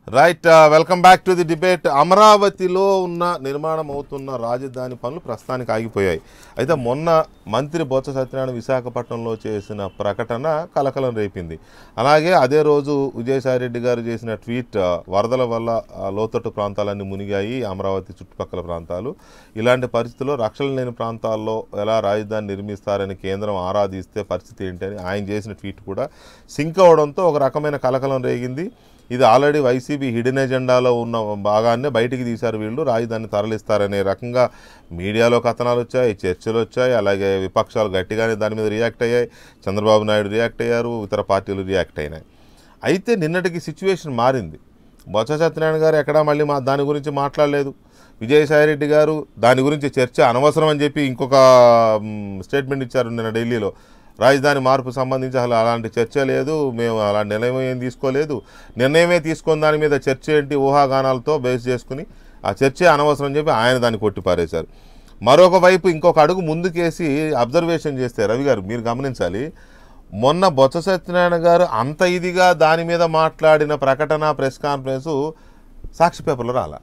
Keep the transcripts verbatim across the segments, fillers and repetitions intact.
Right welcome back to the debate. అమరావతిలో ఉన్న నిర్మాణం అవుతున్న రాజధాని పనులు ప్రస్తుతానికి ఆగిపోయాయి. అయితే మొన్న మంత్రి బొత్స సత్యనారాయణ విశాఖపట్నంలో చేసిన ప్రకటన కలకలం రేపింది. అలాగే అదే రోజు విజయసాయిరెడ్డి గారు చేసిన ట్వీట్, వరదల వల్ల లోతట్టు ప్రాంతాలన్నీ మునిగాయి, అమరావతి చుట్టుపక్కల ప్రాంతాలు, ఇలాంటి పరిస్థితుల్లో రక్షణ లేని ప్రాంతాల్లో ఎలా రాజధాని నిర్మిస్తారని కేంద్రం ఆరాధిస్తే పరిస్థితి ఏంటి అని ఆయన చేసిన ట్వీట్ కూడా సింక్ అవడంతో ఒక రకమైన కలకలం రేగింది. ఇది ఆల్రెడీ వైసీపీ హిడెన్ ఎజెండాలో ఉన్న భాగాన్నే బయటికి తీశారు వీళ్ళు, రాజధాని తరలిస్తారనే రకంగా మీడియాలో కథనాలు వచ్చాయి, చర్చలు వచ్చాయి. అలాగే విపక్షాలు గట్టిగానే దాని మీద రియాక్ట్ అయ్యాయి, చంద్రబాబు నాయుడు రియాక్ట్ అయ్యారు, ఇతర పార్టీలు రియాక్ట్ అయినాయి. అయితే నిన్నటికి సిచ్యువేషన్ మారింది. బొత్స సత్యనారాయణ గారు ఎక్కడా మళ్ళీ మా దాని గురించి మాట్లాడలేదు. విజయసాయిరెడ్డి గారు దాని గురించి చర్చ అనవసరం అని చెప్పి ఇంకొక స్టేట్మెంట్ ఇచ్చారు నిన్న ఢిల్లీలో. రాజధాని మార్పు సంబంధించి అసలు అలాంటి చర్చ లేదు, మేము అలాంటి నిర్ణయం ఏం తీసుకోలేదు, నిర్ణయమే తీసుకొని దాని మీద చర్చ ఏంటి ఊహాగానాలతో బేస్ చేసుకుని ఆ చర్చే అనవసరం అని చెప్పి ఆయన దాన్ని కొట్టిపారేశారు. మరొక వైపు ఇంకొక అడుగు ముందుకేసి అబ్జర్వేషన్ చేస్తే రవి గారు మీరు గమనించాలి, మొన్న బొత్స సత్యనారాయణ గారు అంత ఇదిగా దాని మీద మాట్లాడిన ప్రకటన ప్రెస్ కాన్ఫరెన్సు సాక్షి పేపర్లో రాలా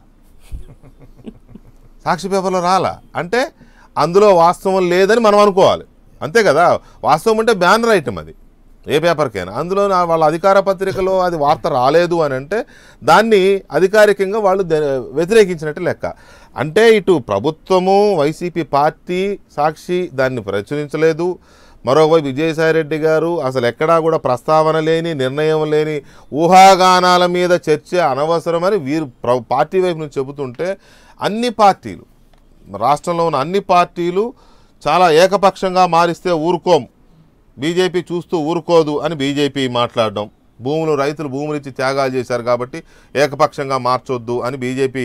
సాక్షి పేపర్లో రాలా అంటే అందులో వాస్తవం లేదని మనం అనుకోవాలి, అంతే కదా. వాస్తవం అంటే బ్యానర్ ఐటమ్ అది ఏ పేపర్కైనా. అందులో వాళ్ళ అధికార పత్రికలో అది వార్త రాలేదు అని అంటే దాన్ని అధికారికంగా వాళ్ళు వ్యతిరేకించినట్టు లెక్క. అంటే ఇటు ప్రభుత్వము, వైసీపీ పార్టీ, సాక్షి దాన్ని ప్రచురించలేదు. మరోవైపు విజయసాయిరెడ్డి గారు అసలు ఎక్కడా కూడా ప్రస్తావన లేని, నిర్ణయం లేని ఊహాగానాల మీద చర్చ అనవసరమని వీరు పార్టీ వైపు నుంచి చెబుతుంటే అన్ని పార్టీలు, రాష్ట్రంలో ఉన్న అన్ని పార్టీలు చాలా ఏకపక్షంగా మారిస్తే ఊరుకోం, బీజేపీ చూస్తూ ఊరుకోదు అని బీజేపీ మాట్లాడడం, భూములు రైతులు భూములు ఇచ్చి త్యాగాలు చేశారు కాబట్టి ఏకపక్షంగా మార్చొద్దు అని బీజేపీ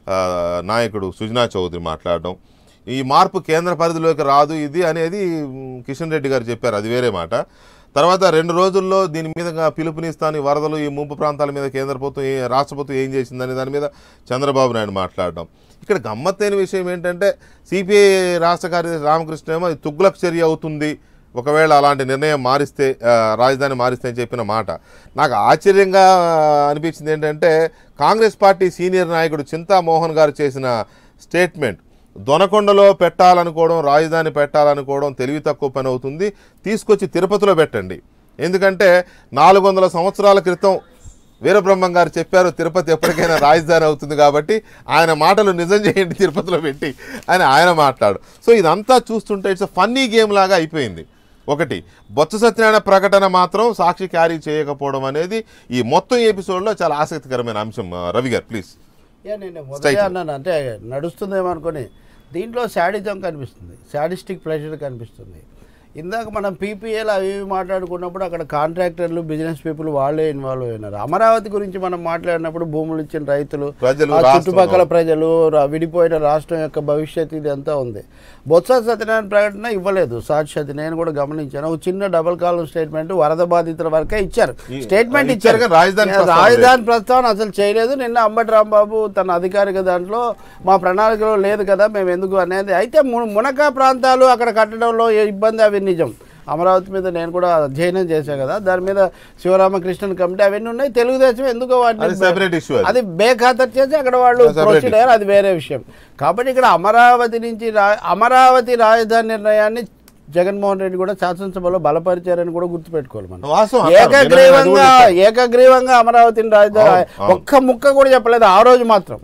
నాయకుడు సుజనా చౌదరి మాట్లాడడం, ఈ మార్పు కేంద్ర పరిధిలోకి రాదు ఇది అనేది కిషన్ రెడ్డి గారు చెప్పారు, అది వేరే మాట. తర్వాత రెండు రోజుల్లో దీని మీద పిలుపునిస్తాను, వరదలు ఈ ముంపు ప్రాంతాల మీద కేంద్ర ప్రభుత్వం రాష్ట్ర ప్రభుత్వం ఏం చేసిందని దాని మీద చంద్రబాబు నాయుడు మాట్లాడడం. ఇక్కడ గమ్మత్తైన విషయం ఏంటంటే సిపిఐ రాష్ట్ర కార్యదర్శి రామకృష్ణ ఏమో అది తుగ్లక్ చర్య అవుతుంది ఒకవేళ అలాంటి నిర్ణయం మారిస్తే, రాజధాని మారిస్తే అని చెప్పిన మాట నాకు ఆశ్చర్యంగా అనిపించింది. ఏంటంటే కాంగ్రెస్ పార్టీ సీనియర్ నాయకుడు చింతామోహన్ గారు చేసిన స్టేట్మెంట్, దొనకొండలో పెట్టాలనుకోవడం, రాజధాని పెట్టాలనుకోవడం తెలివి తక్కువ పని అవుతుంది, తీసుకొచ్చి తిరుపతిలో పెట్టండి. ఎందుకంటే నాలుగు వందల సంవత్సరాల క్రితం వీరబ్రహ్మం గారు చెప్పారు తిరుపతి ఎప్పటికైనా రాజధాని అవుతుంది కాబట్టి ఆయన మాటలు నిజం చేయండి తిరుపతిలో పెట్టి అని ఆయన మాట్లాడు. సో ఇదంతా చూస్తుంటే ఇట్స్ ఫన్నీ గేమ్ లాగా అయిపోయింది. ఒకటి బొత్స సత్యనారాయణ ప్రకటన మాత్రం సాక్షి క్యారీ చేయకపోవడం అనేది ఈ మొత్తం ఎపిసోడ్లో చాలా ఆసక్తికరమైన అంశం. రవి గారు ప్లీజ్. నేను మొదటి అన్నాను అంటే నడుస్తుందేమో అనుకుని, దీంట్లో శాడిజం కనిపిస్తుంది, శాడిస్టిక్ ప్రెషర్ కనిపిస్తుంది. ఇందాక మనం పీపీఏలు అవి మాట్లాడుకున్నప్పుడు అక్కడ కాంట్రాక్టర్లు, బిజినెస్ పీపుల్ వాళ్ళే ఇన్వాల్వ్ అయినారు. అమరావతి గురించి మనం మాట్లాడినప్పుడు భూములు ఇచ్చిన రైతులు, చుట్టుపక్కల ప్రజలు, విడిపోయిన రాష్ట్రం యొక్క భవిష్యత్తు ఇది అంతా ఉంది. బొత్స సత్యనారాయణ ప్రకటన ఇవ్వలేదు సాక్షి, నేను కూడా గమనించాను. ఒక చిన్న డబుల్ కాలం స్టేట్మెంట్ వరద బాధితుల వరకే ఇచ్చారు, స్టేట్మెంట్ ఇచ్చారు, రాజధాని ప్రస్తావన అసలు చేయలేదు. నిన్న అంబటి రాంబాబు తన అధికారిక దాంట్లో మా ప్రణాళికలో లేదు కదా మేము ఎందుకు అనేది. అయితే మునక ప్రాంతాలు అక్కడ కట్టడంలో ఇబ్బంది, అవి నిజం. అమరావతి మీద నేను కూడా అధ్యయనం చేశాను కదా, దాని మీద శివరామకృష్ణన్ కమిటీ అవన్నీ ఉన్నాయి. తెలుగుదేశం ఎందుకో వాటిని అది బేఖాతరు చేసి అక్కడ వాళ్ళు ప్రొసీడ్ అయ్యారు, అది వేరే విషయం. కాబట్టి ఇక్కడ అమరావతి నుంచి అమరావతి రాజధాని నిర్ణయాన్ని జగన్మోహన్ రెడ్డి కూడా శాసనసభలో బలపరిచారని కూడా గుర్తుపెట్టుకోవాలి మనం. ఏకగ్రీవంగా ఏకగ్రీవంగా అమరావతిని రాజధాని ఒక్క ముక్క కూడా చెప్పలేదు ఆ రోజు, మాత్రం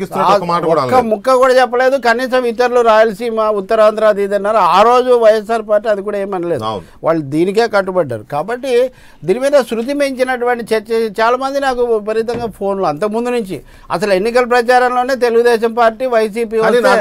ఒక్క ముక్క కూడా చెప్పలేదు. కనీసం ఇతరులు రాయలసీమ, ఉత్తరాంధ్ర అది ఇది అన్నారు. ఆ రోజు వైఎస్ఆర్ పార్టీ అది కూడా ఏమనలేదు, వాళ్ళు దీనికే కట్టుబడ్డారు. కాబట్టి దీని మీద శృతి మించినటువంటి చర్చ చాలా మంది నాకు విపరీతంగా ఫోన్లు అంతకుముందు నుంచి అసలు ఎన్నికల ప్రచారంలోనే తెలుగుదేశం పార్టీ, వైసీపీ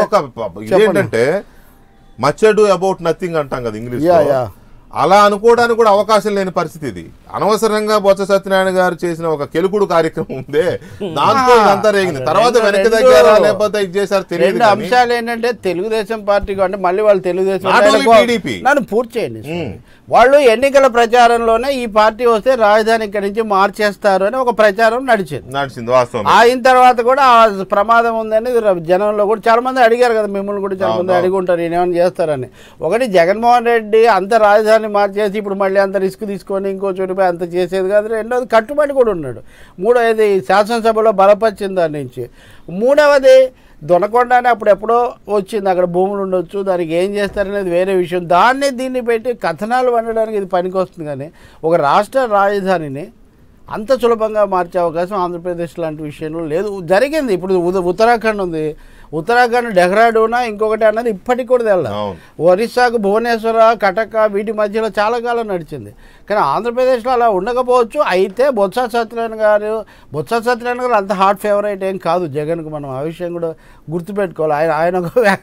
ఏంటంటే మచ్ అడూ అబౌట్ నథింగ్ అంటాం కదా ఇంగ్లీష్, అలా అనుకోవడానికి కూడా అవకాశం లేని పరిస్థితి ఇది. అనవసరంగా బొత్స సత్యనారాయణ గారు చేసిన ఒక కెలుకుడు కార్యక్రమం ఉందే, దాంతో ఇదంతా రేగింది. తర్వాత వెనక్కి దగ్గర లేకపోతే ఇది చేశారు తెలియదు. అంశాలు ఏంటంటే తెలుగుదేశం పార్టీకి అంటే మళ్ళీ వాళ్ళు తెలుగుదేశం నన్ను పూర్తి చేయండి, వాళ్ళు ఎన్నికల ప్రచారంలోనే ఈ పార్టీ వస్తే రాజధాని ఇక్కడి నుంచి మార్చేస్తారు అని ఒక ప్రచారం నడిచింది నడిచింది వాస్తవం. అయిన తర్వాత కూడా ప్రమాదం ఉందని జనంలో కూడా చాలా మంది అడిగారు కదా, మిమ్మల్ని కూడా చాలా మంది అడిగి ఉంటారు ఏమైనా చేస్తారని. ఒకటి జగన్మోహన్ రెడ్డి అంత రాజధాని మార్చేసి ఇప్పుడు మళ్ళీ అంత రిస్క్ తీసుకొని ఇంకో చోటు రూపాయి అంత చేసేది కాదు. రెండవది కట్టుబడి కూడా ఉన్నాడు. మూడవది శాసనసభలో బలపరిచిన దాని నుంచి. మూడవది దొనకొండ అని అప్పుడు ఎప్పుడో వచ్చింది, అక్కడ భూములు ఉండొచ్చు, దానికి ఏం చేస్తారనేది వేరే విషయం. దాన్ని దీన్ని పెట్టి కథనాలు వండడానికి ఇది పనికి వస్తుంది. కానీ ఒక రాష్ట్ర రాజధానిని అంత సులభంగా మార్చే అవకాశం ఆంధ్రప్రదేశ్ లాంటి విషయంలో లేదు. జరిగింది. ఇప్పుడు ఉత్తరాఖండ్ ఉంది, ఉత్తరాఖండ్ డెహ్రాడూనా ఇంకొకటి అన్నది ఇప్పటికి కూడా తెల్ల. ఒరిస్సాకు భువనేశ్వర, కటక్ వీటి మధ్యలో చాలా కాలం నడిచింది. కానీ ఆంధ్రప్రదేశ్లో అలా ఉండకపోవచ్చు. అయితే బొత్స సత్యనారాయణ గారు బొత్స సత్యనారాయణ గారు అంత హార్ట్ ఫేవరెట్ ఏం కాదు జగన్కు. మనం ఆ విషయం కూడా గుర్తుపెట్టుకోవాలి. ఆయన ఆయన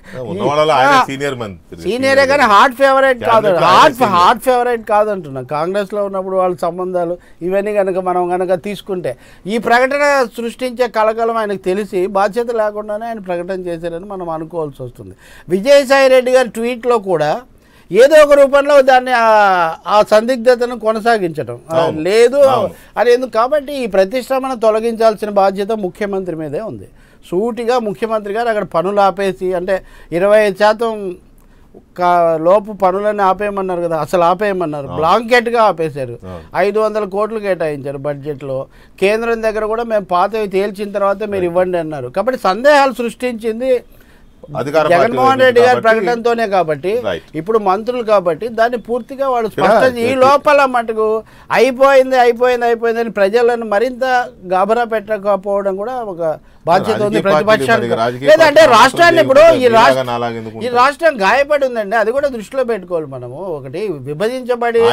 సీనియరే కానీ హార్ట్ ఫేవరెట్ కాదు. హార్ట్ హార్ట్ ఫేవరెట్ కాదంటున్నా. కాంగ్రెస్లో ఉన్నప్పుడు వాళ్ళ సంబంధాలు ఇవన్నీ కనుక మనం కనుక తీసుకుంటే ఈ ప్రకటన సృష్టించే కలకలం ఆయనకు తెలిసి బాధ్యత లేకుండానే ఆయన ప్రకటన చేశారని మనం అనుకోవాల్సి వస్తుంది. విజయసాయి రెడ్డి గారి ట్వీట్లో కూడా ఏదో ఒక రూపంలో దాన్ని ఆ సందిగ్ధతను కొనసాగించడం లేదు అని ఎందుకు. కాబట్టి ఈ ప్రతిష్టమను తొలగించాల్సిన బాధ్యత ముఖ్యమంత్రి మీదే ఉంది. సూటిగా ముఖ్యమంత్రి గారు అక్కడ పనులు ఆపేసి, అంటే ఇరవై ఐదు శాతం కా లోపు పనులన్నీ ఆపేయమన్నారు కదా, అసలు ఆపేయమన్నారు. బ్లాంకెట్గా ఆపేశారు. ఐదు వందల కోట్లు కేటాయించారు బడ్జెట్లో. కేంద్రం దగ్గర కూడా మేము పాతవి తేల్చిన తర్వాత మీరు ఇవ్వండి అన్నారు. కాబట్టి సందేహాలు సృష్టించింది జగన్మోహన్ రెడ్డి గారి ప్రకటనతోనే. కాబట్టి ఇప్పుడు మంత్రులు కాబట్టి దాన్ని పూర్తిగా వాళ్ళు స్పష్టం ఈ లోపల మటుకు అయిపోయింది అయిపోయింది అయిపోయింది అని ప్రజలను మరింత గాబరా పెట్టకపోవడం కూడా ఒక బాధ్యత ఉంది ప్రతిపక్షానికి. లేదంటే రాష్ట్రాన్ని ఇప్పుడు ఈ రాష్ట్రం ఈ రాష్ట్రం గాయపడి ఉందండి, అది కూడా దృష్టిలో పెట్టుకోవాలి మనము. ఒకటి విభజించబడి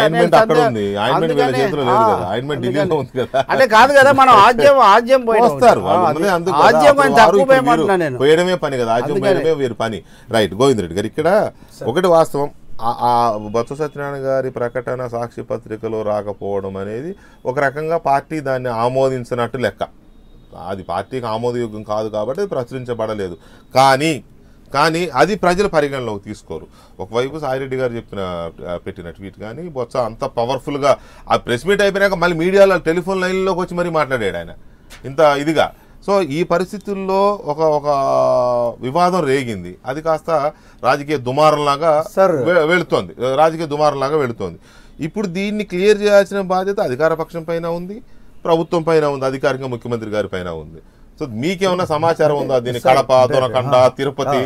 అంటే కాదు కదా, మనం ఆద్యం ఆద్యం పోయిస్తారు ఆద్యం తక్కువ పోయమంటున్నా నేను పోయడమే పని కదా, ఆద్యం పోయడమే వేరు పని. రైట్ గోవింద్ రెడ్డి గారు, ఇక్కడ ఒకటి వాస్తవం, ఆ బొత్స సత్యనారాయణ గారి ప్రకటన సాక్షి పత్రికలో రాకపోవడం అనేది ఒక రకంగా పార్టీ దాన్ని ఆమోదించినట్టు లెక్క. అది పార్టీకి ఆమోదయోగ్యం కాదు కాబట్టి అది ప్రచురించబడలేదు. కానీ కానీ అది ప్రజలు పరిగణలోకి తీసుకోరు. ఒకవైపు సాయిరెడ్డి గారు చెప్పిన పెట్టిన ట్వీట్ కానీ బొత్స అంత పవర్ఫుల్గా ఆ ప్రెస్ మీట్ అయిపోయినాక మళ్ళీ మీడియాలో టెలిఫోన్ లైన్లోకి వచ్చి మరీ మాట్లాడాడు ఆయన ఇంత ఇదిగా. సో ఈ పరిస్థితుల్లో ఒక ఒక వివాదం రేగింది. అది కాస్త రాజకీయ దుమారంలాగా వెళుతోంది రాజకీయ దుమారంలాగా వెళుతోంది. ఇప్పుడు దీన్ని క్లియర్ చేయాల్సిన బాధ్యత అధికార పక్షం పైన ఉంది, ప్రభుత్వం పైన ఉంది, అధికారికంగా ముఖ్యమంత్రి గారి పైన ఉంది. సో మీకేమన్నా సమాచారం ఉందా దీని కడప, దొనకొండ, తిరుపతి?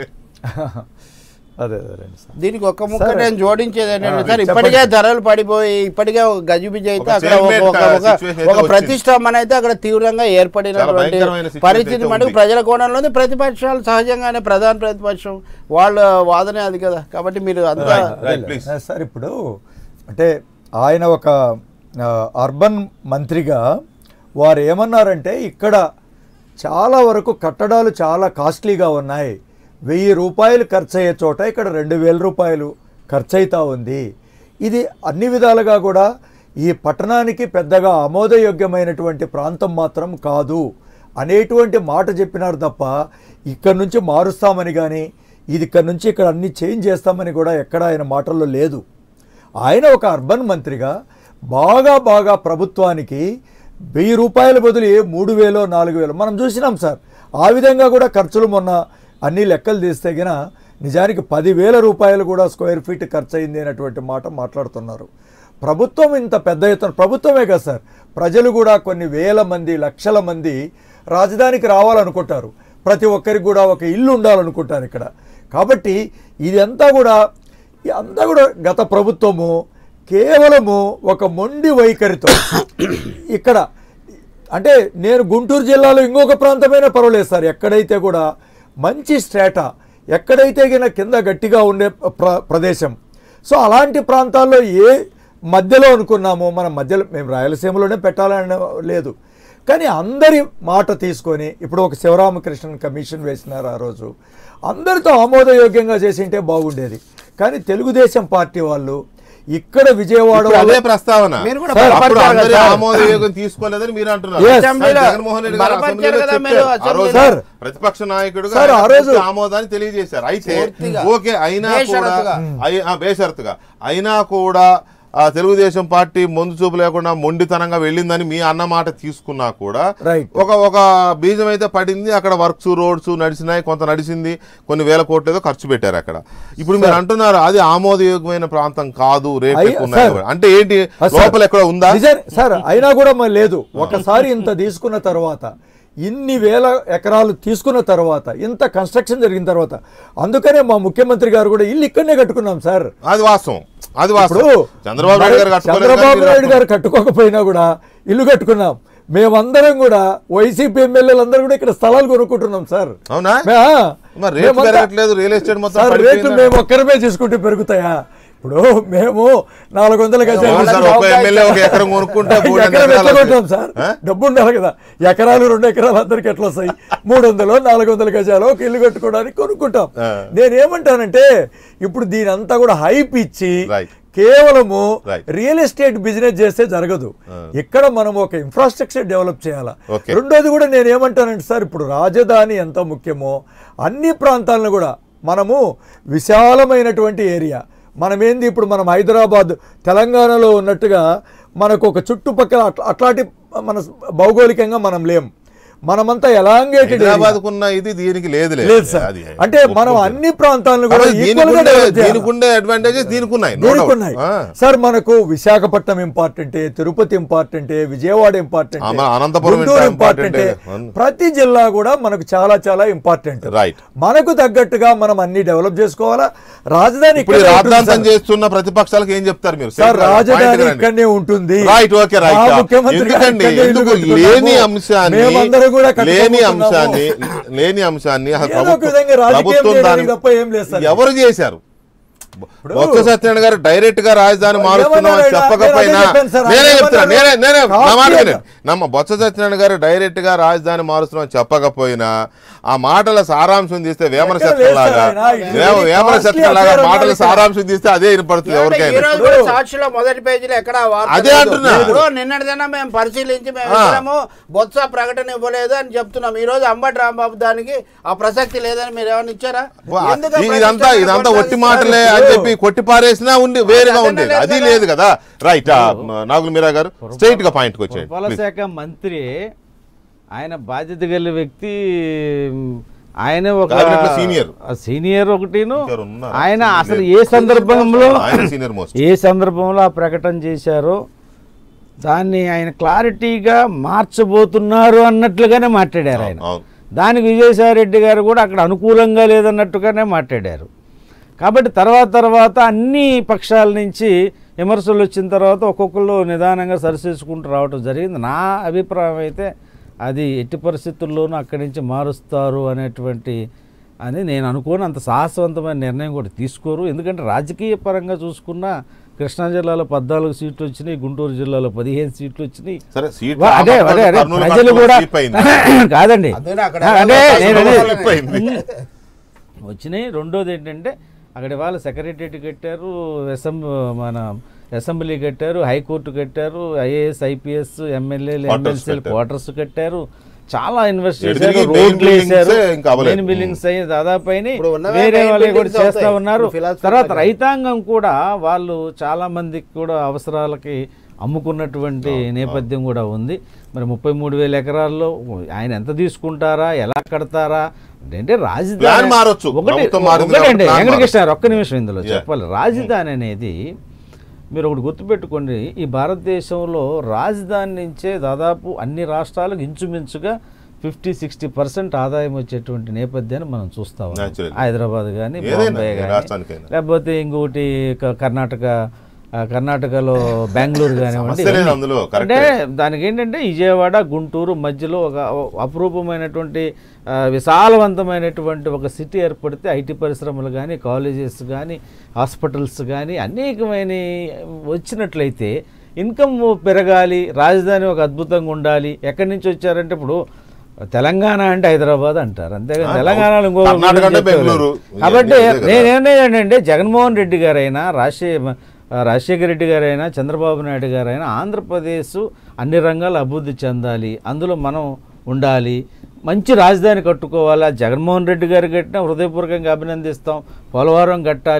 అదే దీనికి ఒక ముక్క నేను జోడించేది ఏంటంటే సార్, ఇప్పటికే ధరలు పడిపోయి ఇప్పటికే ఒక గజిబిజి అయితే అక్కడ ఒక ప్రతిష్టంభన అయితే అక్కడ తీవ్రంగా ఏర్పడినటువంటి పరిస్థితి మటుకు ప్రజల కోణంలో ప్రతిపక్షాలు సహజంగానే ప్రధాన ప్రతిపక్షం వాళ్ళ వాదనే అది కదా. కాబట్టి మీరు అంతా సార్ ఇప్పుడు అంటే ఆయన ఒక అర్బన్ మంత్రిగా వారు ఏమన్నారంటే ఇక్కడ చాలా వరకు కట్టడాలు చాలా కాస్ట్లీగా ఉన్నాయి, వెయ్యి రూపాయలు ఖర్చు అయ్యే చోట ఇక్కడ రెండు వేల రూపాయలు ఖర్చు అవుతూ ఉంది. ఇది అన్ని విధాలుగా కూడా ఈ పట్టణానికి పెద్దగా ఆమోదయోగ్యమైనటువంటి ప్రాంతం మాత్రం కాదు అనేటువంటి మాట చెప్పినారు తప్ప ఇక్కడ నుంచి మారుస్తామని కానీ ఇది ఇక్కడ నుంచి ఇక్కడ అన్ని చేంజ్ చేస్తామని కూడా ఎక్కడ ఆయన మాటల్లో లేదు. ఆయన ఒక అర్బన్ మంత్రిగా బాగా బాగా ప్రభుత్వానికి వెయ్యి రూపాయల బదులు మూడు వేలో నాలుగు వేలు మనం చూసినాం సార్. ఆ విధంగా కూడా ఖర్చులు మొన్న అన్ని లెక్కలు తీస్తే గిన నిజానికి పదివేల రూపాయలు కూడా స్క్వేర్ ఫీట్ ఖర్చు అయింది అనేటువంటి మాట మాట్లాడుతున్నారు. ప్రభుత్వం ఇంత పెద్ద ఎత్తున ప్రభుత్వమే కదా సార్, ప్రజలు కూడా కొన్ని వేల మంది లక్షల మంది రాజధానికి రావాలనుకుంటారు, ప్రతి ఒక్కరికి కూడా ఒక ఇల్లు ఉండాలనుకుంటారు ఇక్కడ. కాబట్టి ఇదంతా కూడా అంతా కూడా గత ప్రభుత్వము కేవలము ఒక మొండి వైఖరితో ఇక్కడ అంటే నేను గుంటూరు జిల్లాలో ఇంకొక ప్రాంతమైనా పర్వాలేదు సార్, ఎక్కడైతే కూడా మంచి స్ట్రాటా ఎక్కడైతే గిన కింద గట్టిగా ఉండే ప్ర ప్రదేశం సో అలాంటి ప్రాంతాల్లో ఏ మధ్యలో అనుకున్నామో మనం మధ్యలో మేము రాయలసీమలోనే పెట్టాలని లేదు. కానీ అందరి మాట తీసుకొని ఇప్పుడు ఒక శివరామకృష్ణన్ కమిషన్ వేసినారు ఆ రోజు, అందరితో ఆమోదయోగ్యంగా చేసింటే బాగుండేది. కానీ తెలుగుదేశం పార్టీ వాళ్ళు ఇక్కడ విజయవాడ అదే ప్రస్తావన ఆమోదయోగం తీసుకోలేదని మీరు అంటున్నారు. జగన్మోహన్ రెడ్డి గారు ప్రతిపక్ష నాయకుడుగా ఆమోదాన్ని తెలియజేశారు. అయితే ఓకే అయినా కూడా బేషరతుగా అయినా కూడా ఆ తెలుగుదేశం పార్టీ ముందు చూపు లేకుండా మొండితనంగా వెళ్ళిందని మీ అన్న మాట తీసుకున్నా కూడా ఒక ఒక బీజం అయితే పడింది. అక్కడ వర్క్స్ రోడ్స్ నడిచినాయి, కొంత నడిచింది, కొన్ని వేల కోట్లు ఏదో ఖర్చు పెట్టారు అక్కడ. ఇప్పుడు మీరు అంటున్నారు అది ఆమోదయోగ్యమైన ప్రాంతం కాదు, రేట్లు ఎక్కువ ఉన్నాయి అంటే ఏంటి, లోపల ఎక్కడ ఉందా సార్? అయినా కూడా మరి లేదు. ఒకసారి ఇంత తీసుకున్న తర్వాత, ఇన్ని వేల ఎకరాలు తీసుకున్న తర్వాత, ఇంత కన్స్ట్రక్షన్ జరిగిన తర్వాత, అందుకనే మా ముఖ్యమంత్రి గారు కూడా ఇల్లు ఇక్కడనే కట్టుకున్నాం సార్. అది వాస్తవం. అది వాస్తవం. చంద్రబాబు నాయుడు గారు చంద్రబాబు నాయుడు గారు కట్టుకోకపోయినా కూడా ఇల్లు కట్టుకున్నాం. మేమందరం కూడా వైసీపీ ఎమ్మెల్యేలు అందరూ కూడా ఇక్కడ స్థలాలు కొనుక్కుంటున్నాం సార్. అవునా? రియల్ ఎస్టేట్ మొత్తం రేట్లు మేము ఒక్కరమే చేసుకుంటే పెరుగుతాయా? ఇప్పుడు మేము నాలుగు వందల గజాలు సార్, డబ్బు ఉండాలి కదా. ఎకరాలు రెండు ఎకరాలు అందరికి ఎట్లా వస్తాయి? మూడు వందలు నాలుగు వందల గజాలు ఒక ఇల్లు కట్టుకోవడానికి కొనుక్కుంటాం. నేనేమంటానంటే ఇప్పుడు దీని అంతా కూడా హైప్ ఇచ్చి కేవలము రియల్ ఎస్టేట్ బిజినెస్ చేస్తే జరగదు. ఇక్కడ మనం ఒక ఇన్ఫ్రాస్ట్రక్చర్ డెవలప్ చేయాలా. రెండోది కూడా నేను ఏమంటానంటే సార్, ఇప్పుడు రాజధాని ఎంత ముఖ్యమో అన్ని ప్రాంతాలను కూడా మనము విశాలమైనటువంటి ఏరియా, మనమేంది ఇప్పుడు మనం హైదరాబాద్ తెలంగాణలో ఉన్నట్టుగా మనకు ఒక చుట్టుపక్కల అట్లాంటి మన భౌగోళికంగా మనం లేం. మనమంతా ఎలాంగేటెడ్ ఇది దీనికి లేదు లేదు సార్. అంటే మనం అన్ని ప్రాంతాలను కూడా దీనికి సార్. మనకు విశాఖపట్నం ఇంపార్టెంటే, తిరుపతి ఇంపార్టెంటే, విజయవాడ ఇంపార్టెంటే, అనంతపురం ఇంపార్టెంటే, ప్రతి జిల్లా కూడా మనకు చాలా చాలా ఇంపార్టెంట్. మనకు తగ్గట్టుగా మనం అన్ని డెవలప్ చేసుకోవాలా. రాజధాని రాజధాని చేస్తున్న ప్రతిపక్షాలకు ఏం చెప్తారు మీరు? సార్ రాజధాని ఇక్కడనే ఉంటుంది. ముఖ్యమంత్రి లేని అంశాన్ని లేని అంశాన్ని లేని అంశాన్ని ఎవరు చేశారు? బొత్స సత్యనారాయణ గారు డైరెక్ట్ గా రాజధాని మారుస్తున్నామని చెప్పకపోయినా, నేనే చెప్తున్నా, నేనే నేనే నా మాట వినండి. నమ్మ బొత్స సత్యనారాయణ గారు డైరెక్ట్ గా రాజధాని మారుస్తున్నామని చెప్పకపోయినా ఆ మాటల సారాంశం తీస్తే వేమన శతకంలాగా వేమన శతకంలాగా మాటల సారాంశం తీస్తే అదే వినపడుతుంది ఎవరికైనా. సాక్షిలో మొదటి పేజీలో ఎక్కడ అదే అంటున్నా. నిన్నటిదైనా మేము పరిశీలించి మేము బొత్స ప్రకటన ఇవ్వలేదు అని చెప్తున్నాం. ఈ రోజు అంబటి రాంబాబు దానికి ఆ ప్రసక్తి లేదని మీరు ఏమైనా ఇచ్చారా? ఇదంతా ఇదంతా ఒట్టి మాటలే అని చెప్పి కొట్టి పారేసినా ఉండి వేరుగా ఉండేది, అది లేదు కదా. రైట్. నాగుల మీరా గారు స్ట్రైట్ గా పాయింట్ కి వచ్చాడు. పురపాలక శాఖ మంత్రి ఆయన బాధ్యత గల వ్యక్తి. ఆయన ఒక సీనియర్ సీనియర్ ఒకటిను. ఆయన అసలు ఏ సందర్భంలో ఏ సందర్భంలో ఆ ప్రకటన చేశారో దాన్ని ఆయన క్లారిటీగా మార్చబోతున్నారు అన్నట్లుగానే మాట్లాడారు ఆయన. దానికి విజయసాయి రెడ్డి గారు కూడా అక్కడ అనుకూలంగా లేదన్నట్టుగానే మాట్లాడారు. కాబట్టి తర్వాత తర్వాత అన్ని పక్షాల నుంచి విమర్శలు వచ్చిన తర్వాత ఒక్కొక్కరు నిదానంగా సరిచేసుకుంటూ రావటం జరిగింది. నా అభిప్రాయం అయితే అది ఎట్టి పరిస్థితుల్లోనూ అక్కడి నుంచి మారుస్తారు అనేటువంటి అని నేను అనుకోను. అంత సాహసవంతమైన నిర్ణయం కూడా తీసుకోరు. ఎందుకంటే రాజకీయ పరంగా చూసుకున్నా కృష్ణా జిల్లాలో పద్నాలుగు సీట్లు వచ్చినాయి, గుంటూరు జిల్లాలో పదిహేను సీట్లు వచ్చినాయి. అదే అదే అదే ప్రజలు కూడా కాదండి అదే వచ్చినాయి. రెండోది ఏంటంటే అక్కడ వాళ్ళు సెక్రటరియట్ కట్టారు, అసెంబ్లీ మన అసెంబ్లీ కట్టారు, హైకోర్టు కట్టారు, ఐఏఎస్ ఐపీఎస్ ఎమ్మెల్యేలు ఎమ్మెల్సీలు క్వార్టర్స్ కట్టారు, చాలా ఇన్వెస్ట్ చేశారు, రోడ్లు వేసారు, మెయిన్ బిల్డింగ్స్ అయ్యి దాదాపు వేరే వాళ్ళు కూడా చేస్తా ఉన్నారు. తర్వాత రైతాంగం కూడా వాళ్ళు చాలా మందికి కూడా అవసరాలకి అమ్ముకున్నటువంటి నేపథ్యం కూడా ఉంది. మరి ముప్పై మూడు వేల ఎకరాల్లో ఆయన ఎంత తీసుకుంటారా, ఎలా కడతారా అంటే రాజధాని ఒకటి ఒకటండి వెంకటకృష్ణ ఒక్క నిమిషం ఇందులో చెప్పాలి. రాజధాని అనేది మీరు ఒకటి గుర్తుపెట్టుకోండి, ఈ భారతదేశంలో రాజధాని నుంచే దాదాపు అన్ని రాష్ట్రాలకు ఇంచుమించుగా ఫిఫ్టీ సిక్స్టీ పర్సెంట్ ఆదాయం వచ్చేటువంటి నేపథ్యాన్ని మనం చూస్తా ఉన్నాం. హైదరాబాద్ కానీ బాంబే కానీ లేకపోతే ఇంకోటి కర్ణాటక కర్ణాటకలో బెంగళూరు కానివ్వండి. అంటే దానికి ఏంటంటే విజయవాడ గుంటూరు మధ్యలో ఒక అపురూపమైనటువంటి విశాలవంతమైనటువంటి ఒక సిటీ ఏర్పడితే ఐటీ పరిశ్రమలు కానీ కాలేజెస్ కానీ హాస్పిటల్స్ కానీ అనేకమైన వచ్చినట్లయితే ఇన్కమ్ పెరగాలి, రాజధాని ఒక అద్భుతంగా ఉండాలి. ఎక్కడి నుంచి వచ్చారంటే ఇప్పుడు తెలంగాణ అంటే హైదరాబాద్ అంటారు, అంతేగాని తెలంగాణలో ఇంకో. కాబట్టి నేనేంటంటే జగన్మోహన్ రెడ్డి గారైనా రాజశేఖర రాజశేఖర రెడ్డి గారైనా చంద్రబాబు నాయుడు గారైనా ఆంధ్రప్రదేశ్ అన్ని రంగాలు అభివృద్ధి చెందాలి, అందులో మనం ఉండాలి, మంచి రాజధాని కట్టుకోవాలా. జగన్మోహన్ రెడ్డి గారు కట్టినా హృదయపూర్వకంగా అభినందిస్తాం. పోలవరం కట్టాలి,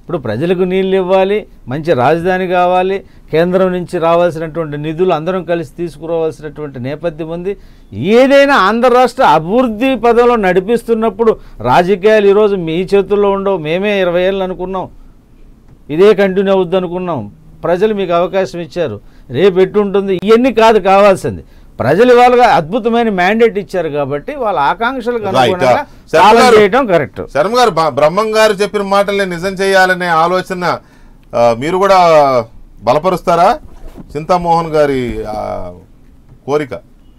ఇప్పుడు ప్రజలకు నీళ్ళు ఇవ్వాలి, మంచి రాజధాని కావాలి, కేంద్రం నుంచి రావాల్సినటువంటి నిధులు అందరం కలిసి తీసుకురావాల్సినటువంటి నేపథ్యం ఉంది. ఏదైనా ఆంధ్ర రాష్ట్ర అభివృద్ధి పదంలో నడిపిస్తున్నప్పుడు రాజకీయాలు ఈరోజు మీ చేతుల్లో ఉండవు. మేమే ఇరవై ఏళ్ళు అనుకున్నాం, ఇదే కంటిన్యూ అవుద్ది అనుకున్నాం. ప్రజలు మీకు అవకాశం ఇచ్చారు, రేపు ఎట్టుంటుంది ఇవన్నీ కాదు కావాల్సింది. ప్రజలు వాళ్ళగా అద్భుతమైన మ్యాండేట్ ఇచ్చారు కాబట్టి వాళ్ళ ఆకాంక్షలకు అనుగుణంగా పాలన చేయడం కరెక్ట్. శర్మ గారు, బ్రహ్మం గారు చెప్పిన మాటల్ని నిజం చేయాలనే ఆలోచన మీరు కూడా బలపరుస్తారా? చింతామోహన్ గారి కోరిక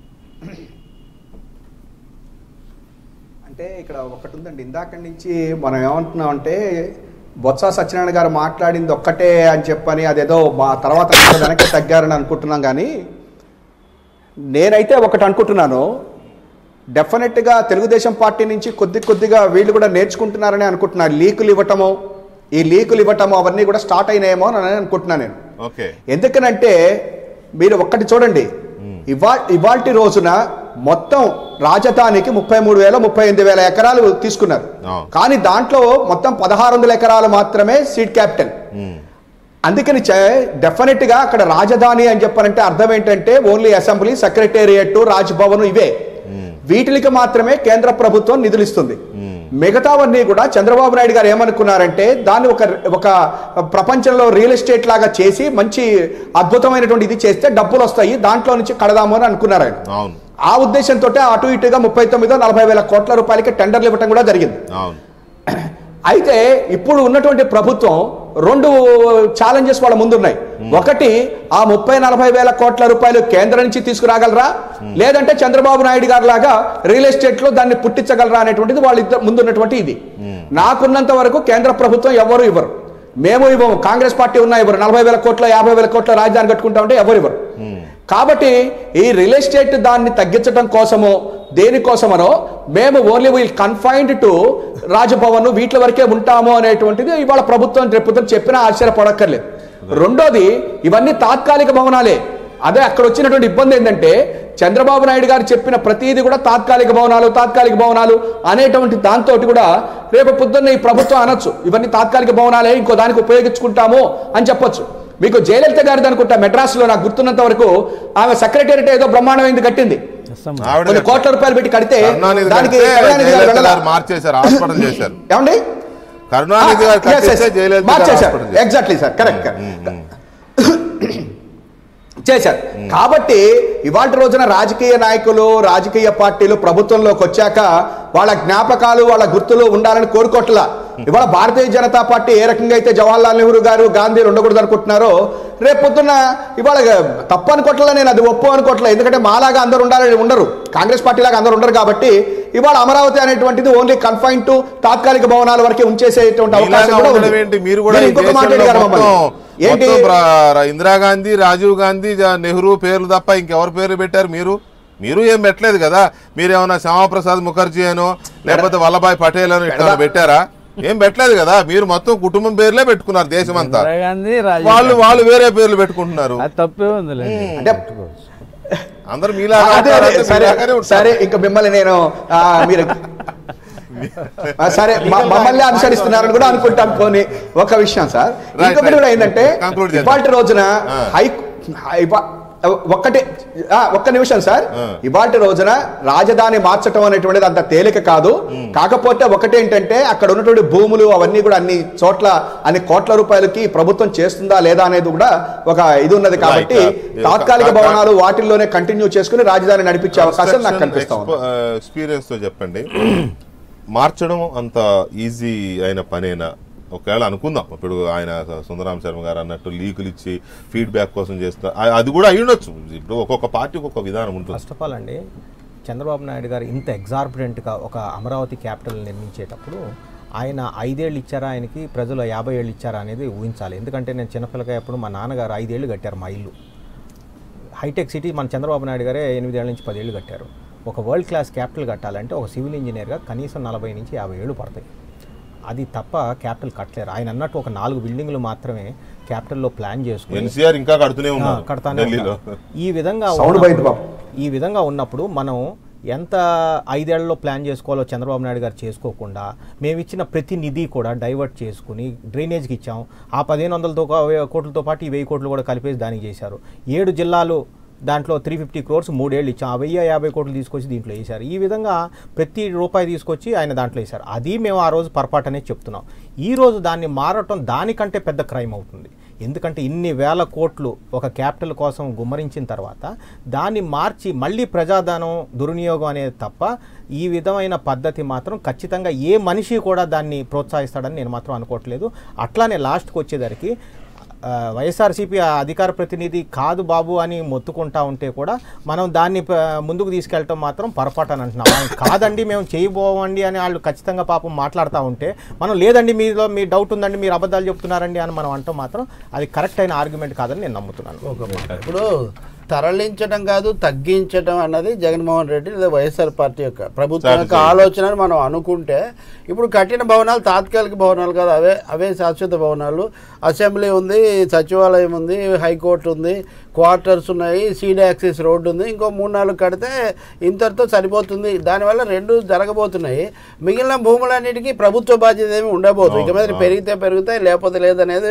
అంటే ఇక్కడ ఒకటి ఉందండి. ఇందాక నుంచి మనం ఏమంటున్నాం అంటే బొత్స సత్యనారాయణ గారు మాట్లాడింది ఒక్కటే అని చెప్పని అదేదో మా తర్వాత వెనక్కి తగ్గారని అనుకుంటున్నాం. కానీ నేనైతే ఒకటి అనుకుంటున్నాను, డెఫినెట్గా తెలుగుదేశం పార్టీ నుంచి కొద్ది కొద్దిగా వీళ్ళు కూడా నేర్చుకుంటున్నారని అనుకుంటున్నారు. లీకులు ఇవ్వటము, ఈ లీకులు ఇవ్వటము అవన్నీ కూడా స్టార్ట్ అయినాయేమో అని అనుకుంటున్నాను నేను. ఎందుకనంటే మీరు ఒక్కటి చూడండి, ఇవా ఇవాల్టి రోజున మొత్తం రాజధానికి ముప్పై మూడు వేల ముప్పై ఎనిమిది వేల ఎకరాలు తీసుకున్నారు. కానీ దాంట్లో మొత్తం పదహారు వందల ఎకరాలు మాత్రమే సీడ్ క్యాపిటల్. అందుకని డెఫినెట్ గా అక్కడ రాజధాని అని చెప్పారంటే అర్థం ఏంటంటే ఓన్లీ అసెంబ్లీ, సెక్రటేరియట్, రాజ్భవన్ ఇవే. వీటికి మాత్రమే కేంద్ర ప్రభుత్వం నిధులు ఇస్తుంది. మిగతావన్నీ కూడా చంద్రబాబు నాయుడు గారు ఏమనుకున్నారంటే దాన్ని ఒక ఒక ప్రపంచంలో రియల్ ఎస్టేట్ లాగా చేసి మంచి అద్భుతమైనటువంటి ఇది చేస్తే డబ్బులు వస్తాయి, దాంట్లో నుంచి కడదాము అని అనుకున్నారు ఆయన. ఆ ఉద్దేశంతో అటు ఇటుగా ముప్పై తొమ్మిదో నలభై వేల కోట్ల రూపాయలకి టెండర్లు ఇవ్వటం కూడా జరిగింది. అయితే ఇప్పుడు ఉన్నటువంటి ప్రభుత్వం రెండు ఛాలెంజెస్ వాళ్ళ ముందున్నాయి. ఒకటి, ఆ ముప్పై నలభై వేల కోట్ల రూపాయలు కేంద్రం నుంచి తీసుకురాగలరా, లేదంటే చంద్రబాబు నాయుడు గారు లాగా రియల్ ఎస్టేట్ లో దాన్ని పుట్టించగలరా అనేటువంటిది వాళ్ళ ఇద్దరు ముందున్నటువంటి ఇది. నాకున్నంత వరకు కేంద్ర ప్రభుత్వం ఎవరు ఇవ్వరు, మేము ఇవ్వము, కాంగ్రెస్ పార్టీ ఉన్నా ఇవ్వరు. నలభై వేల కోట్ల యాభై వేల కోట్ల రాజధాని కట్టుకుంటా ఉంటే ఎవరు ఇవ్వరు. కాబట్టి ఈ రియల్ ఎస్టేట్ దాన్ని తగ్గించడం కోసమో దేనికోసమనో మేము only we'll confined to Raj Bhavan వీటి వరకే ఉంటాము అనేటువంటిది ఇవాళ ప్రభుత్వం రేపు చెప్పినా ఆశ్చర్యపడక్కర్లేదు. రెండోది, ఇవన్నీ తాత్కాలిక భవనాలే. అదే అక్కడ వచ్చినటువంటి ఇబ్బంది ఏంటంటే చంద్రబాబు నాయుడు గారు చెప్పిన ప్రతిదీ కూడా తాత్కాలిక భవనాలు తాత్కాలిక భవనాలు అనేటువంటి దాంతో కూడా రేపు పొద్దున్న ఈ ప్రభుత్వం అనొచ్చు ఇవన్నీ తాత్కాలిక భవనాలే, ఇంకో దానికి ఉపయోగించుకుంటాము అని చెప్పొచ్చు. మీకు జయలలిత గారిది అనుకుంటా మెడ్రాస్లో నాకు గుర్తున్నంత వరకు ఆమె సెక్రటేరియట్ ఏదో బ్రహ్మాండమైంది కట్టింది, కొన్ని కోట్ల రూపాయలు పెట్టి కడితే దానికి ఏమండి మార్చేశారు. ఎగ్జాక్ట్లీ సార్, కరెక్ట్ చేశారు. కాబట్టి ఇవాళ రోజున రాజకీయ నాయకులు రాజకీయ పార్టీలు ప్రభుత్వంలోకి వచ్చాక వాళ్ళ జ్ఞాపకాలు వాళ్ళ గుర్తులు ఉండాలని కోరుకోవట్లా. ఇవాళ భారతీయ జనతా పార్టీ ఏ రకంగా అయితే జవహర్లాల్ నెహ్రూ గారు గాంధీలు ఉండకూడదు అనుకుంటున్నారో రేపు పొద్దున్న ఇవాళ తప్పు అనుకోవట్లా, నేను అది ఒప్పు అనుకోవట్లే. ఎందుకంటే మాలాగా అందరు ఉండాలని ఉండరు, కాంగ్రెస్ పార్టీ లాగా అందరు ఉండరు. కాబట్టి ఇవాళ అమరావతి అనేటువంటిది ఓన్లీ కన్ఫైన్ టు తాత్కాలిక భవనాల వరకే ఉంచేసేటువంటి అవకాశం కూడా ఉంది. ఇంకొక మాట్లాడారు మమ్మల్ని ఏంటి, ఇందిరాగాంధీ, రాజీవ్ గాంధీ, నెహ్రూ పేర్లు తప్ప ఇంకెవరి పేర్లు పెట్టారు? మీరు మీరు ఏం పెట్టలేదు కదా. మీరేమన్నా శ్యామప్రసాద్ ముఖర్జీ అనో లేకపోతే వల్లభాయ్ పటేల్ అనో ఇట్లా పెట్టారా? ఏం పెట్టలేదు కదా. మీరు మొత్తం కుటుంబం పేర్లే పెట్టుకున్నారు దేశం అంతా. వాళ్ళు వాళ్ళు వేరే పేర్లు పెట్టుకుంటున్నారు. తప్పే ఉంది అంటే అందరు మీలా సరే. ఇంకా మిమ్మల్ని నేను మీరు సరే మమ్మల్ని అనుసరిస్తున్నారని కూడా అనుకుంటాం. కొన్ని ఒక విషయం సార్, ఇంకొకటి కూడా ఏంటంటే ఇవాళ రోజున హై ఒక్కటి ఒక్క నిమిషం సార్, ఇవాళ రోజున రాజధాని మార్చడం అనేటువంటిది అంత తేలిక కాదు. కాకపోతే ఒకటేంటంటే అక్కడ ఉన్నటువంటి భూములు అవన్నీ కూడా అన్ని చోట్ల అన్ని కోట్ల రూపాయలకి ప్రభుత్వం చేస్తుందా లేదా అనేది కూడా ఒక ఇది ఉన్నది. కాబట్టి తాత్కాలిక భవనాలు వాటిల్లోనే కంటిన్యూ చేసుకుని రాజధాని నడిపించే అవకాశం నాకు కనిపిస్తా ఉంది. ఎక్స్పీరియన్స్ తో చెప్పండి, మార్చడం అంత ఈజీ అయిన పనేనా? ఒకవేళ అనుకుందాం ఇప్పుడు ఆయన సుందరాం శర్మ గారు అన్నట్టు లీకులు ఇచ్చి ఫీడ్బ్యాక్ కోసం చేస్తా, అది కూడా అయి ఉండొచ్చు. ఇప్పుడు ఒక్కొక్క పార్టీ ఒక్కొక్క విధానం ఉంటుంది. ఫస్ట్ ఆఫ్ ఆల్ అండి, చంద్రబాబు నాయుడు గారు ఇంత ఎగ్జార్బిడెంట్గా ఒక అమరావతి క్యాపిటల్ నిర్మించేటప్పుడు ఆయన ఐదేళ్ళు ఇచ్చారా, ఆయనకి ప్రజలు యాభై ఏళ్ళు ఇచ్చారా అనేది ఊహించాలి. ఎందుకంటే నేను చిన్నపిల్లగా ఎప్పుడు మా నాన్నగారు ఐదేళ్ళు కట్టారు మా ఇల్లు. హైటెక్ సిటీ మన చంద్రబాబు నాయుడు గారే ఎనిమిదేళ్ళ నుంచి పదేళ్ళు కట్టారు. ఒక వరల్డ్ క్లాస్ క్యాపిటల్ కట్టాలంటే ఒక సివిల్ ఇంజనీర్గా కనీసం నలభై నుంచి యాభై ఏళ్ళు పడతాయి. అది తప్ప క్యాపిటల్ కట్టలేరు. ఆయన అన్నట్టు ఒక నాలుగు బిల్డింగ్లు మాత్రమే క్యాపిటల్లో ప్లాన్ చేసుకుని ఇంకా కడుతూనే కడతానే. ఈ విధంగా ఈ విధంగా ఉన్నప్పుడు మనం ఎంత ఐదేళ్లలో ప్లాన్ చేసుకోవాలో చంద్రబాబు నాయుడు గారు చేసుకోకుండా మేము ఇచ్చిన ప్రతి నిధి కూడా డైవర్ట్ చేసుకుని డ్రైనేజ్కి ఇచ్చాం. ఆ పదిహేను వందలతో కోట్లతో పాటు ఈ వెయ్యి కోట్లు కూడా కలిపేసి దానికి చేశారు. ఏడు జిల్లాలు దాంట్లో త్రీ ఫిఫ్టీ క్రోర్స్ మూడేళ్ళు ఇచ్చాం. ఆ వెయ్యి యాభై కోట్లు తీసుకొచ్చి దీంట్లో వేశారు. ఈ విధంగా ప్రతి రూపాయి తీసుకొచ్చి ఆయన దాంట్లో వేశారు. అది మేము ఆ రోజు పొరపాటు అనేది చెప్తున్నాం. ఈ రోజు దాన్ని మారటం దానికంటే పెద్ద క్రైమ్ అవుతుంది. ఎందుకంటే ఇన్ని వేల కోట్లు ఒక క్యాపిటల్ కోసం గుమ్మరించిన తర్వాత దాన్ని మార్చి మళ్ళీ ప్రజాధనం దుర్వినియోగం అనేది తప్ప ఈ విధమైన పద్ధతి మాత్రం ఖచ్చితంగా ఏ మనిషి కూడా దాన్ని ప్రోత్సహిస్తాడని నేను మాత్రం అనుకోవట్లేదు. అట్లానే లాస్ట్కి వచ్చేసరికి వైఎస్ఆర్సీపీ అధికార ప్రతినిధి కాదు బాబు అని మొత్తుకుంటా ఉంటే కూడా మనం దాన్ని ముందుకు తీసుకెళ్ళటం మాత్రం పొరపాటు అని అంటున్నాం. కాదండి మేము చేయబోవండి అని వాళ్ళు ఖచ్చితంగా పాపం మాట్లాడుతూ ఉంటే మనం లేదండి మీలో మీ డౌట్ ఉందండి మీరు అబద్ధాలు చెప్తున్నారండి అని మనం అంటాం మాత్రం అది కరెక్ట్ అయిన ఆర్గ్యుమెంట్ కాదని నేను నమ్ముతున్నాను. ఇప్పుడు తరలించడం కాదు తగ్గించడం అన్నది జగన్మోహన్ రెడ్డి లేదా వైఎస్ఆర్ పార్టీ యొక్క ప్రభుత్వం యొక్క ఆలోచన మనం అనుకుంటే ఇప్పుడు కట్టిన భవనాలు తాత్కాలిక భవనాలు కాదు, అవే అవే శాశ్వత భవనాలు. అసెంబ్లీ ఉంది, సచివాలయం ఉంది, హైకోర్టు ఉంది, క్వార్టర్స్ ఉన్నాయి, సీడ్ యాక్సిస్ రోడ్డు ఉంది. ఇంకో మూడు నాలుగు కడితే ఇంతటితో సరిపోతుంది. దానివల్ల రెండు జరగబోతున్నాయి. మిగిలిన భూములన్నిటికీ ప్రభుత్వ బాధ్యత ఏమి ఉండబోతుంది. ఇక మీద పెరిగితే పెరుగుతాయి లేకపోతే లేదనేది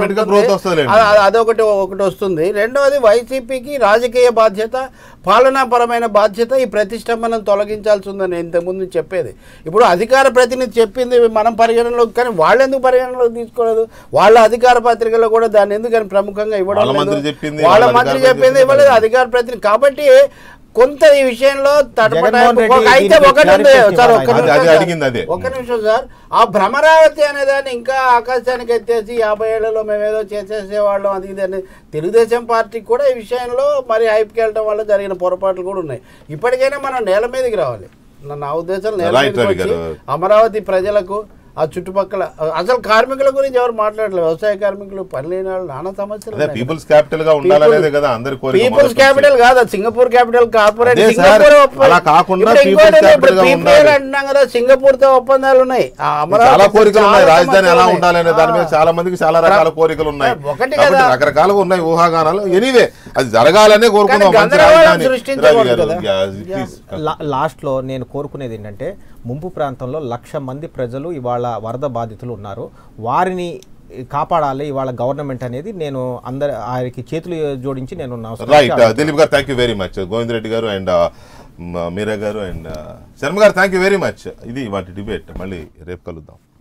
అదొకటి ఒకటి వస్తుంది. రెండవది వైసీపీకి రాజకీయ బాధ్యత, పాలనాపరమైన బాధ్యత ఈ ప్రతిష్టంభనం తొలగించాల్సి ఉందని ఇంతకుముందు చెప్పేది. ఇప్పుడు అధికార ప్రతినిధి చెప్పింది మనం పరిగణనలోకి, కానీ వాళ్ళు ఎందుకు పరిగణనలోకి తీసుకోలేదు? వాళ్ళ అధికార పత్రికలో కూడా దాన్ని ఎందుకని ప్రముఖంగా ఇవ్వడం లేదు. వాళ్ళ మంత్రి చెప్పింది ఇవ్వలేదు అధికార ప్రతినిధి. కాబట్టి కొంత ఈ విషయంలో అయితే ఒకటి ఉంది సార్, ఒక్క నిమిషం సార్, ఆ భ్రమరావతి అనేదాన్ని ఇంకా ఆకాశానికి ఎత్తేసి యాభై ఏళ్లలో మేమేదో చేసేసేవాళ్ళం అది ఇది అని తెలుగుదేశం పార్టీకి కూడా ఈ విషయంలో మరి హైప్కి వెళ్ళడం వల్ల జరిగిన పొరపాట్లు కూడా ఉన్నాయి. ఇప్పటికైనా మనం నేల మీదకి రావాలి. నా ఉద్దేశం నేల మీదకి వచ్చి అమరావతి ప్రజలకు ఆ చుట్టుపక్కల అసలు కార్మికుల గురించి ఎవరు మాట్లాడలేదు. వ్యవసాయ కార్మికులు, పని లేని వాళ్ళు, నానా సమస్యలు. పీపుల్స్ క్యాపిటల్ గా ఉండాలనేదే కదా అందరి కోరిక. పీపుల్స్ క్యాపిటల్ కాదు, సింగపూర్ క్యాపిటల్ కార్పొరేట్. అలా కాకుండా అంటున్నాం కదా, సింగపూర్ తో ఒప్పందాలు ఉన్నాయి. చాలా కోరికలు ఉన్నాయి. రాజధాని ఎలా ఉండాలనే దాని మీద చాలా మందికి చాలా రకాల కోరికలు ఉన్నాయి. ఒకటి కదా, రకరకాలుగా ఉన్నాయి ఊహాగానాలు. ఎనీవే అది జరగాలనే కోరుకుందాం. లాస్ట్ లో నేను కోరుకునేది ఏంటంటే ముంపు ప్రాంతంలో లక్ష మంది ప్రజలు ఇవాళ వరద బాధితులు ఉన్నారు. వారిని కాపాడాలి ఇవాళ గవర్నమెంట్ అనేది నేను అందరి ఆయనకి చేతులు జోడించి నేను right. Dilip garu thank you very much. Govind Reddy garu and మీరా గారు అండ్ శర్మ గారు థ్యాంక్ యూ వెరీ మచ్. ఇది వాటి డిబేట్. మళ్ళీ రేపు కలుద్దాం.